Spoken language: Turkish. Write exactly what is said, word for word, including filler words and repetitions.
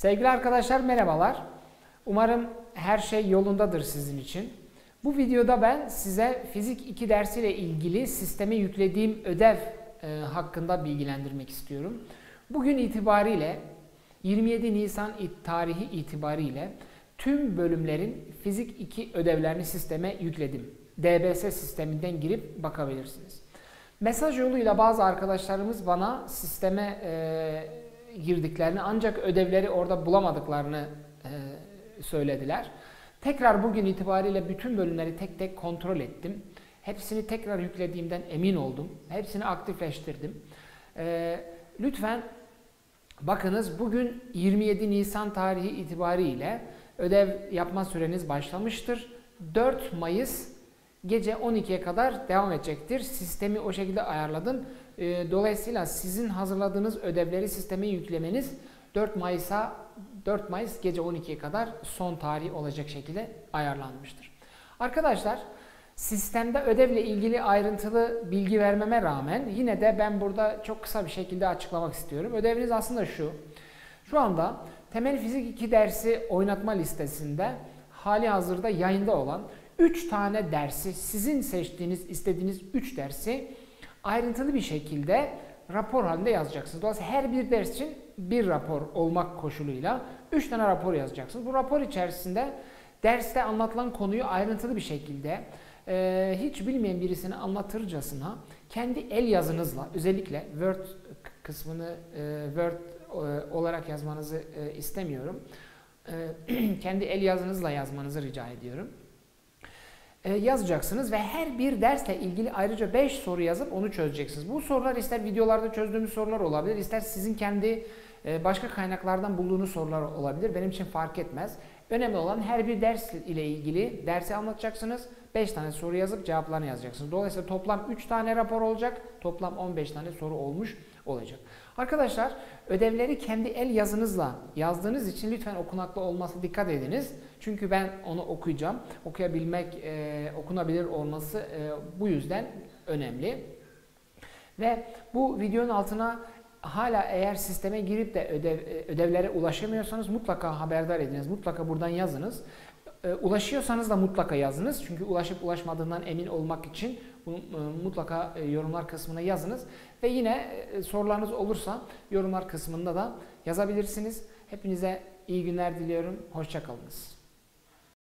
Sevgili arkadaşlar merhabalar. Umarım her şey yolundadır sizin için. Bu videoda ben size fizik iki dersiyle ilgili sisteme yüklediğim ödev e, hakkında bilgilendirmek istiyorum. Bugün itibariyle yirmi yedi Nisan tarihi itibariyle tüm bölümlerin fizik iki ödevlerini sisteme yükledim. D B S sisteminden girip bakabilirsiniz. Mesaj yoluyla bazı arkadaşlarımız bana sisteme e, girdiklerini ancak ödevleri orada bulamadıklarını e, söylediler. Tekrar bugün itibariyle bütün bölümleri tek tek kontrol ettim. Hepsini tekrar yüklediğimden emin oldum. Hepsini aktifleştirdim. E, lütfen bakınız, bugün yirmi yedi Nisan tarihi itibariyle ödev yapma süreniz başlamıştır. dört Mayıs gece on ikiye kadar devam edecektir. Sistemi o şekilde ayarladım. Dolayısıyla sizin hazırladığınız ödevleri sisteme yüklemeniz dört Mayıs'a dört Mayıs gece on ikiye kadar son tarih olacak şekilde ayarlanmıştır. Arkadaşlar, sistemde ödevle ilgili ayrıntılı bilgi vermeme rağmen yine de ben burada çok kısa bir şekilde açıklamak istiyorum. Ödeviniz aslında şu. Şu anda temel fizik iki dersi oynatma listesinde hali hazırda yayında olan üç tane dersi, sizin seçtiğiniz, istediğiniz üç dersi ayrıntılı bir şekilde rapor halinde yazacaksınız. Dolayısıyla her bir ders için bir rapor olmak koşuluyla üç tane rapor yazacaksınız. Bu rapor içerisinde derste anlatılan konuyu ayrıntılı bir şekilde e, hiç bilmeyen birisine anlatırcasına kendi el yazınızla, özellikle Word kısmını e, Word e, olarak yazmanızı e, istemiyorum. E, kendi el yazınızla yazmanızı rica ediyorum. Yazacaksınız ve her bir dersle ilgili ayrıca beş soru yazıp onu çözeceksiniz. Bu sorular ister videolarda çözdüğümüz sorular olabilir, ister sizin kendi başka kaynaklardan bulduğunuz sorular olabilir. Benim için fark etmez. Önemli olan her bir ders ile ilgili dersi anlatacaksınız. beş tane soru yazıp cevaplarını yazacaksınız. Dolayısıyla toplam üç tane rapor olacak. Toplam on beş tane soru olmuş olacak. Arkadaşlar, ödevleri kendi el yazınızla yazdığınız için lütfen okunaklı olmasına dikkat ediniz. Çünkü ben onu okuyacağım. Okuyabilmek, e, okunabilir olması e, bu yüzden önemli. Ve bu videonun altına hala eğer sisteme girip de ödev, ödevlere ulaşamıyorsanız mutlaka haberdar ediniz. Mutlaka buradan yazınız. E, ulaşıyorsanız da mutlaka yazınız. Çünkü ulaşıp ulaşmadığından emin olmak için bunu e, mutlaka e, yorumlar kısmına yazınız. Ve yine e, sorularınız olursa yorumlar kısmında da yazabilirsiniz. Hepinize iyi günler diliyorum. Hoşça kalınız.